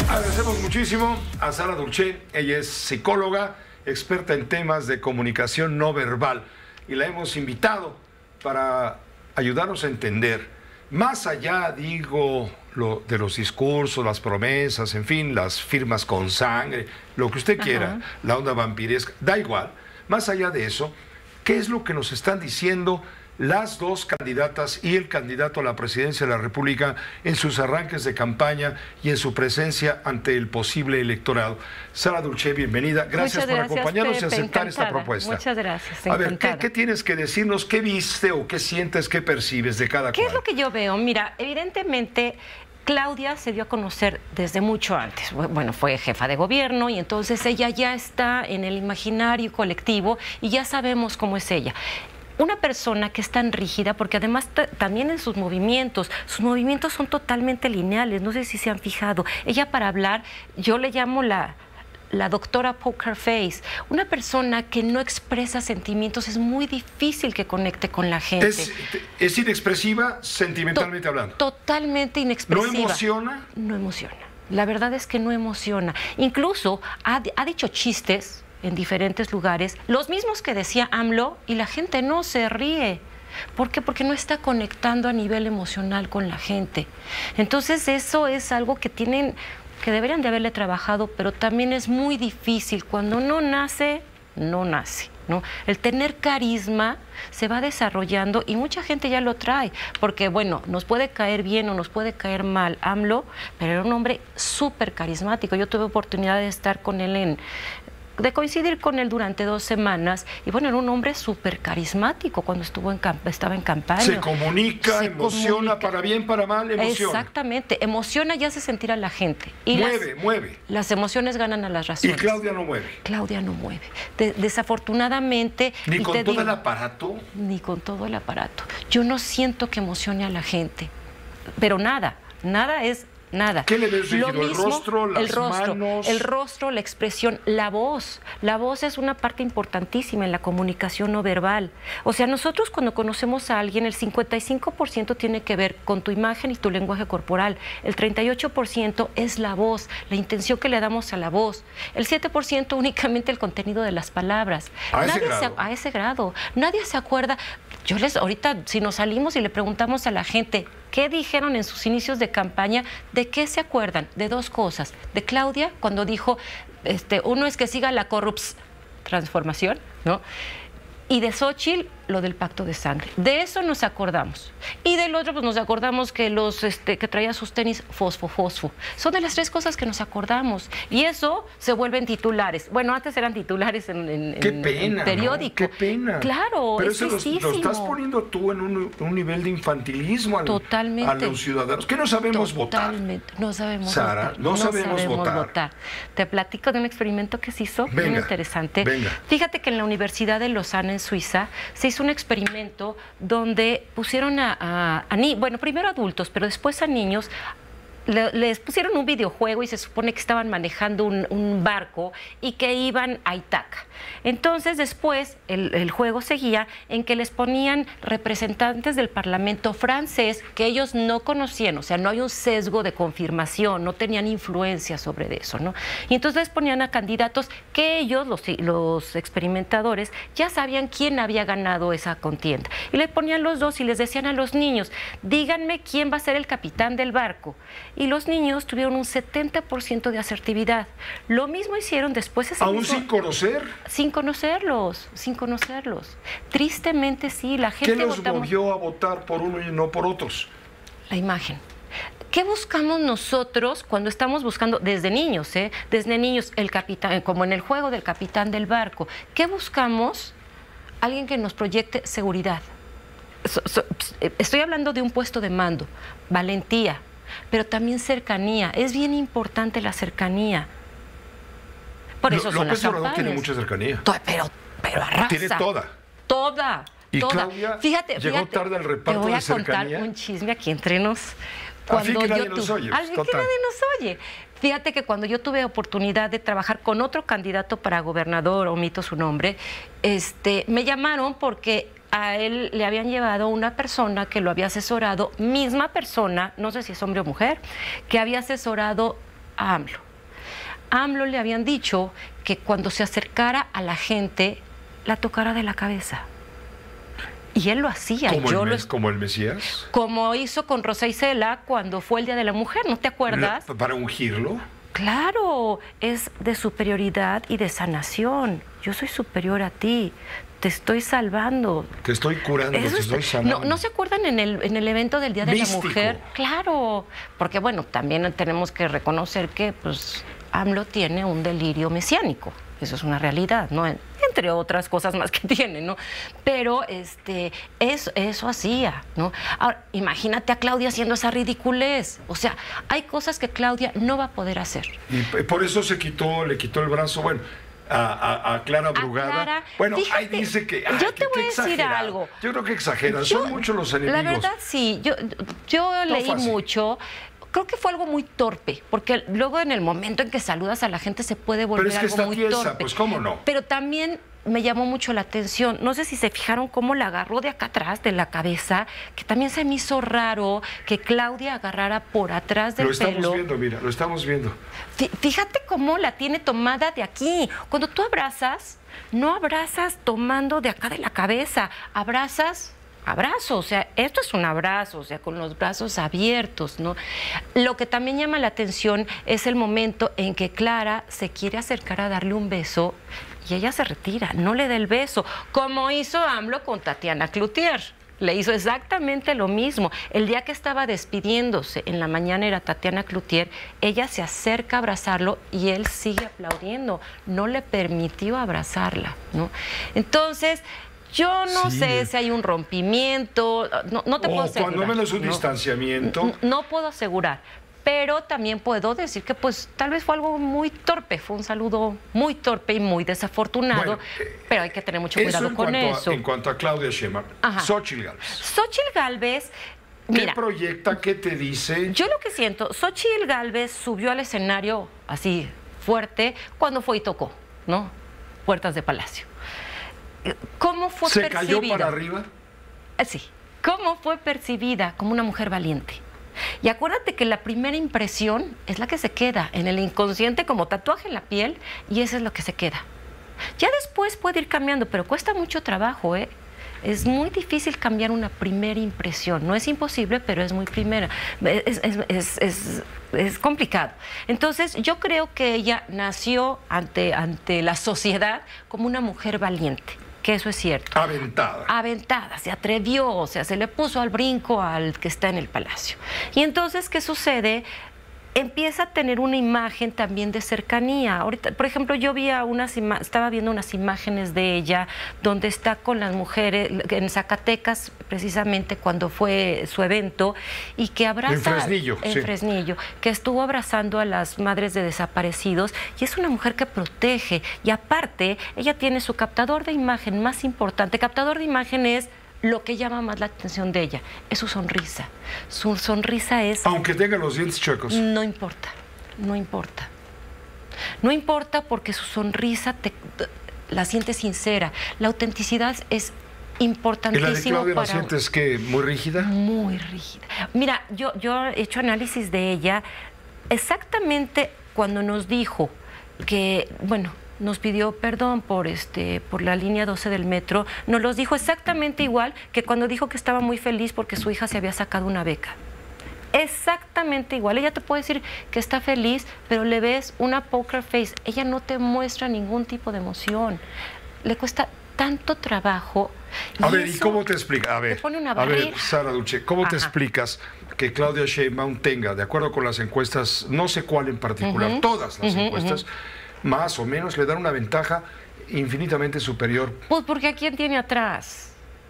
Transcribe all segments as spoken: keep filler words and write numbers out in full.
Agradecemos muchísimo a Sara Dulce. Ella es psicóloga, experta en temas de comunicación no verbal, y la hemos invitado para ayudarnos a entender, más allá, digo, lo, de los discursos, las promesas, en fin, las firmas con sangre, lo que usted quiera, Ajá. la onda vampiresca, da igual. Más allá de eso, ¿qué es lo que nos están diciendo las dos candidatas y el candidato a la presidencia de la República en sus arranques de campaña y en su presencia ante el posible electorado? Sara Dulce, bienvenida. Gracias, gracias por acompañarnos Pepe, y aceptar encantada. esta propuesta. Muchas gracias. A ver, ¿qué, ¿qué tienes que decirnos? ¿Qué viste o qué sientes, qué percibes de cada ¿Qué cual? es lo que yo veo? Mira, evidentemente Claudia se dio a conocer desde mucho antes. Bueno, fue jefa de gobierno y entonces ella ya está en el imaginario colectivo y ya sabemos cómo es ella. Una persona que es tan rígida, porque además también en sus movimientos, sus movimientos son totalmente lineales, no sé si se han fijado. Ella para hablar, yo le llamo la, la doctora Poker Face. Una persona que no expresa sentimientos, es muy difícil que conecte con la gente. Es, es inexpresiva sentimentalmente to hablando. Totalmente inexpresiva. ¿No emociona? No emociona. La verdad es que no emociona. Incluso ha, ha dicho chistes en diferentes lugares, los mismos que decía AMLO, y la gente no se ríe. ¿Por qué? Porque no está conectando a nivel emocional con la gente. Entonces eso es algo que tienen, que deberían de haberle trabajado, pero también es muy difícil. Cuando no nace, no nace, ¿no? El tener carisma se va desarrollando y mucha gente ya lo trae, porque bueno, nos puede caer bien o nos puede caer mal AMLO, pero era un hombre súper carismático. Yo tuve oportunidad de estar con él en de coincidir con él durante dos semanas, y bueno, era un hombre súper carismático cuando estuvo en estaba en campaña. Se comunica, se emociona, comunica. Para bien, para mal, emociona. Exactamente, emociona y hace sentir a la gente. Y mueve, las, mueve. Las emociones ganan a las razones. Y Claudia no mueve. Claudia no mueve. De, desafortunadamente... Ni con todo digo, el aparato. Ni con todo el aparato. Yo no siento que emocione a la gente, pero nada, nada es... Nada. ¿Qué le ves rígido? Lo mismo, ¿El rostro, las el rostro, manos? El rostro, la expresión, la voz. La voz es una parte importantísima en la comunicación no verbal. O sea, nosotros cuando conocemos a alguien, el cincuenta y cinco por ciento tiene que ver con tu imagen y tu lenguaje corporal. El treinta y ocho por ciento es la voz, la intención que le damos a la voz. El siete por ciento únicamente el contenido de las palabras. ¿A ese Nadie grado? Se, a ese grado. Nadie se acuerda. Yo les, ahorita, si nos salimos y le preguntamos a la gente qué dijeron en sus inicios de campaña, ¿de qué se acuerdan? De dos cosas. De Claudia, cuando dijo, este, uno es que siga la corrups transformación, ¿no? Y de Xóchitl, lo del pacto de sangre. De eso nos acordamos. Y del otro, pues nos acordamos que los este, que traía sus tenis fosfo, fosfo. Son de las tres cosas que nos acordamos. Y eso se vuelven titulares. Bueno, antes eran titulares en, en, Qué pena, en periódico. ¿no? Qué pena. Claro, pero es eso lo, lo estás poniendo tú en un, un nivel de infantilismo al, Totalmente. a los ciudadanos. Que no sabemos Totalmente. votar. No sabemos Sara, votar. no, no sabemos, sabemos votar. votar. Te platico de un experimento que se hizo, venga, muy interesante. Venga. Fíjate que en la Universidad de Lausana, en Suiza, se hizo un experimento donde pusieron a, a, a ni, bueno, primero adultos, pero después a niños. Le, les pusieron un videojuego y se supone que estaban manejando un, un barco y que iban a Ítaca. Entonces después el, el juego seguía en que les ponían representantes del Parlamento francés que ellos no conocían, o sea, no hay un sesgo de confirmación, no tenían influencia sobre eso, ¿no? Y entonces les ponían a candidatos que ellos, los, los experimentadores, ya sabían quién había ganado esa contienda. Y le ponían los dos y les decían a los niños, díganme quién va a ser el capitán del barco. Y los niños tuvieron un setenta por ciento de asertividad. Lo mismo hicieron después. Ese ¿Aún mismo, sin conocer? Sin conocerlos, sin conocerlos. Tristemente sí, la gente ¿Qué los votamos, movió a votar por uno y no por otros? La imagen. ¿Qué buscamos nosotros cuando estamos buscando, desde niños, eh? desde niños, el capitán, como en el juego del capitán del barco? ¿Qué buscamos? Alguien que nos proyecte seguridad. So, so, estoy hablando de un puesto de mando, valentía, pero también cercanía. Es bien importante la cercanía. Por eso son las campañas. tiene mucha cercanía. Pero, pero arrasa. Tiene toda. Toda. Y toda. Claudia fíjate, llegó fíjate, tarde al reparto te voy a de cercanía. contar un chisme aquí entre nos. Al fin que nadie yo nos tu... oye. Al fin que nadie nos oye. Fíjate que cuando yo tuve oportunidad de trabajar con otro candidato para gobernador, omito su nombre, este, me llamaron porque a él le habían llevado una persona que lo había asesorado, misma persona, no sé si es hombre o mujer, que había asesorado a AMLO. A AMLO le habían dicho que cuando se acercara a la gente, la tocara de la cabeza. Y él lo hacía. ¿Como, yo el, mes, lo, ¿Como el Mesías? Como hizo con Rosa Isela cuando fue el Día de la Mujer, ¿no te acuerdas? La, ¿Para ungirlo? Claro, es de superioridad y de sanación. Yo soy superior a ti, te estoy salvando. Te estoy curando, Eso te es, estoy sanando. ¿No, ¿No se acuerdan en el, en el evento del Día de Místico. la Mujer? Claro, porque bueno, también tenemos que reconocer que pues AMLO tiene un delirio mesiánico. Eso es una realidad, ¿no? Entre otras cosas más que tiene, ¿no? Pero este, eso, eso hacía, ¿no? Ahora, imagínate a Claudia haciendo esa ridiculez. O sea, hay cosas que Claudia no va a poder hacer. Y por eso se quitó, le quitó el brazo, bueno, a, a, a Clara Brugada. A Clara, bueno, fíjate, ahí dice que... Ay, yo te que, voy que a decir exagera. algo. Yo creo que exageran, Yo, son muchos los enemigos. La verdad, sí. Yo, yo No leí fácil. mucho. Creo que fue algo muy torpe, porque luego en el momento en que saludas a la gente se puede volver Pero es que algo está muy tiesa, torpe. pues cómo no. Pero también me llamó mucho la atención, no sé si se fijaron cómo la agarró de acá atrás, de la cabeza, que también se me hizo raro que Claudia agarrara por atrás del Lo estamos pelo. viendo, mira, lo estamos viendo. Fíjate cómo la tiene tomada de aquí. Cuando tú abrazas, no abrazas tomando de acá de la cabeza, abrazas... abrazo, o sea, esto es un abrazo, o sea, con los brazos abiertos, ¿no? Lo que también llama la atención es el momento en que Clara se quiere acercar a darle un beso y ella se retira, no le da el beso, como hizo AMLO con Tatiana Cloutier. Le hizo exactamente lo mismo. El día que estaba despidiéndose en la mañanera Tatiana Cloutier, ella se acerca a abrazarlo y él sigue aplaudiendo. No le permitió abrazarla, ¿no? Entonces... yo no Sí. sé si hay un rompimiento, no, no te O puedo asegurar. cuando menos un ¿no? distanciamiento. No, no puedo asegurar, pero también puedo decir que pues tal vez fue algo muy torpe, fue un saludo muy torpe y muy desafortunado, Bueno, eh, pero hay que tener mucho Eso cuidado en con cuanto a- eso. en cuanto a Claudia Sheinbaum. Ajá. Xóchitl Gálvez. Xóchitl Gálvez, ¿Qué mira, proyecta? ¿Qué te dice? yo lo que siento, Xóchitl Gálvez subió al escenario así fuerte cuando fue y tocó, ¿no? Puertas de Palacio. ¿Cómo fue ¿Se percibida? cayó para arriba? Sí. ¿Cómo fue percibida? Como una mujer valiente. Y acuérdate que la primera impresión es la que se queda en el inconsciente como tatuaje en la piel y eso es lo que se queda. Ya después puede ir cambiando, pero cuesta mucho trabajo, ¿eh? Es muy difícil cambiar una primera impresión. No es imposible, pero es muy primera. Es, es, es, es, es complicado. Entonces, yo creo que ella nació ante, ante la sociedad como una mujer valiente, que eso es cierto. Aventada. Aventada, se atrevió, o sea, se le puso al brinco al que está en el palacio. Y entonces, ¿qué sucede? Empieza a tener una imagen también de cercanía. Ahorita, por ejemplo, yo vi a unas ima- estaba viendo unas imágenes de ella donde está con las mujeres en Zacatecas, precisamente cuando fue su evento, y que abraza En Fresnillo, en sí. Fresnillo, que estuvo abrazando a las madres de desaparecidos, y es una mujer que protege. Y aparte, ella tiene su captador de imagen más importante. Captador de imagen es lo que llama más la atención de ella, es su sonrisa. Su sonrisa es... Aunque tenga los dientes chuecos. No importa, no importa. No importa porque su sonrisa te, la sientes sincera. La autenticidad es ¿Y importantísima. la de Claudia la para... sientes que muy rígida? Muy rígida. Mira, yo, yo he hecho análisis de ella exactamente cuando nos dijo que, bueno, nos pidió perdón por este por la línea doce del metro, nos los dijo exactamente igual que cuando dijo que estaba muy feliz porque su hija se había sacado una beca. Exactamente igual. Ella te puede decir que está feliz, pero le ves una poker face. Ella no te muestra ningún tipo de emoción. Le cuesta tanto trabajo. A ver, ¿y eso cómo te explicas? A ver, te pone una a ver, barrera. Sara Dulce, ¿cómo te Ajá. explicas que Claudia Sheinbaum tenga, de acuerdo con las encuestas, no sé cuál en particular, Ujú, todas las ujú, encuestas, más o menos le dan una ventaja infinitamente superior? Pues porque ¿a quién tiene atrás?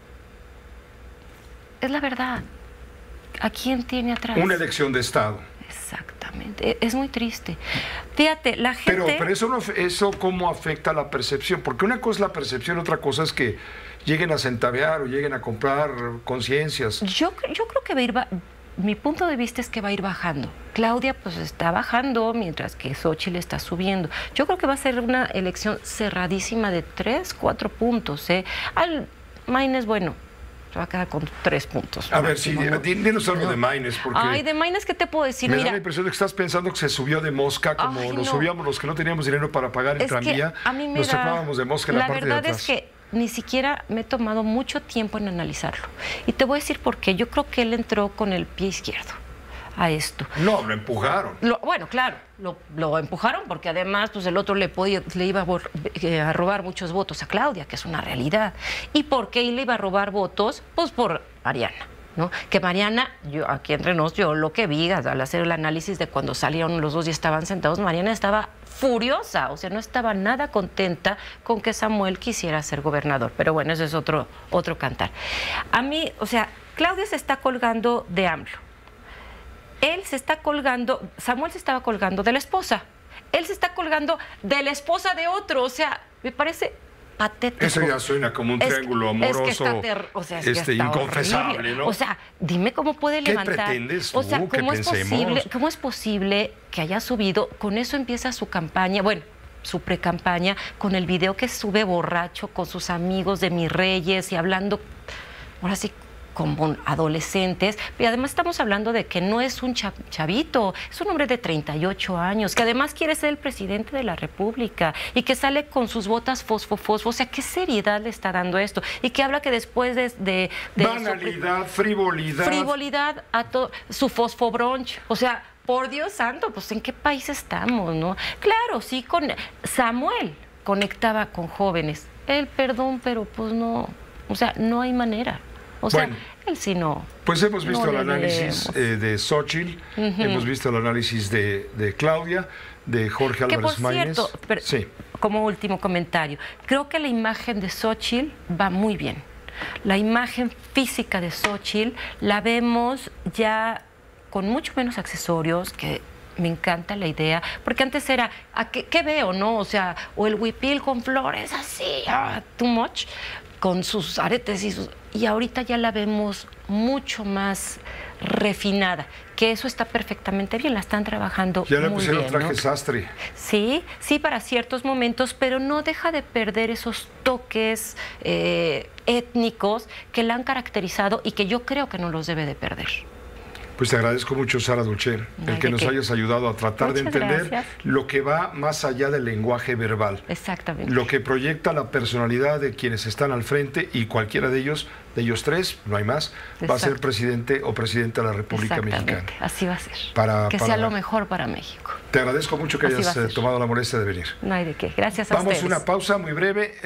Es la verdad. ¿A quién tiene atrás? Una elección de Estado. Exactamente. E- Es muy triste. Fíjate, la gente... Pero, pero eso, no, eso cómo afecta la percepción, porque una cosa es la percepción, otra cosa es que lleguen a centavear o lleguen a comprar conciencias. Yo, yo creo que va a ir... ba- Mi punto de vista es que va a ir bajando. Claudia pues está bajando mientras que Xóchitl está subiendo. Yo creo que va a ser una elección cerradísima de tres, cuatro puntos. ¿eh? Al Maínez, bueno, se va a quedar con tres puntos. A ver, sí, ¿no? Dinos algo no. de Maynes. Porque Ay, de Maynes, ¿qué te puedo decir? Me Mira, da la impresión de que estás pensando que se subió de mosca, como ay, nos no. subíamos los que no teníamos dinero para pagar el es tranvía. Que a mí me nos da... sacábamos de mosca en la, la parte de atrás. La verdad es que ni siquiera me he tomado mucho tiempo en analizarlo. Y te voy a decir por qué. Yo creo que él entró con el pie izquierdo a esto. No, lo empujaron. Lo, bueno, claro, lo, lo empujaron porque además pues el otro le, podía, le iba a, bor, eh, a robar muchos votos a Claudia, que es una realidad. ¿Y por qué le iba a robar votos? Pues por Mariana, ¿no? Que Mariana, yo aquí entre nos, yo lo que vi al hacer el análisis de cuando salieron los dos y estaban sentados, Mariana estaba furiosa, o sea, no estaba nada contenta con que Samuel quisiera ser gobernador. Pero bueno, ese es otro, otro cantar. A mí, o sea, Claudia se está colgando de AMLO. Él se está colgando, Samuel se estaba colgando de la esposa. Él se está colgando de la esposa de otro. O sea, me parece patético. Eso ya suena como un es, triángulo amoroso, es que está ter, o sea, es este, que está inconfesable, horrible. ¿no? O sea, dime cómo puede levantar. ¿Qué pretendes tú? O sea, ¿cómo que es pensemos? posible, cómo es posible que haya subido? Con eso empieza su campaña, bueno, su precampaña, con el video que sube borracho con sus amigos de Mis Reyes y hablando, ahora sí, como adolescentes, y además estamos hablando de que no es un chavito, es un hombre de treinta y ocho años, que además quiere ser el presidente de la República y que sale con sus botas fosfo, fosfo, o sea, ¿qué seriedad le está dando esto? Y que habla que después de... de, de banalidad, su, frivolidad. Frivolidad, a to, su fosfobronch, o sea, por Dios santo, pues ¿en qué país estamos, no? Claro, sí, con Samuel conectaba con jóvenes, él, perdón, pero pues no, o sea, no hay manera. O sea, bueno, él sí no. Pues hemos visto no el análisis eh, de Xóchitl, uh-huh. hemos visto el análisis de, de Claudia, de Jorge que Álvarez por Maynes. Cierto, pero, sí. Como último comentario, creo que la imagen de Xóchitl va muy bien. La imagen física de Xóchitl la vemos ya con mucho menos accesorios, que me encanta la idea, porque antes era, ¿a qué, qué veo, no? O sea, o el huipil con flores así, ah, too much, con sus aretes y sus... Y ahorita ya la vemos mucho más refinada, que eso está perfectamente bien, la están trabajando ya le muy pusieron bien, traje ¿no? sastre. Sí, sí, para ciertos momentos, pero no deja de perder esos toques eh, étnicos que la han caracterizado y que yo creo que no los debe de perder. Pues te agradezco mucho, Sara Dulce, el que nos qué? hayas ayudado a tratar Muchas de entender gracias. Lo que va más allá del lenguaje verbal. Exactamente. Lo que proyecta la personalidad de quienes están al frente, y cualquiera de ellos, de ellos tres, no hay más, Exacto. va a ser presidente o presidenta de la República Mexicana. Así va a ser. Para, que para... sea lo mejor para México. Te agradezco mucho que Así hayas tomado la molestia de venir. No hay de qué. Gracias a Vamos ustedes. a una pausa muy breve.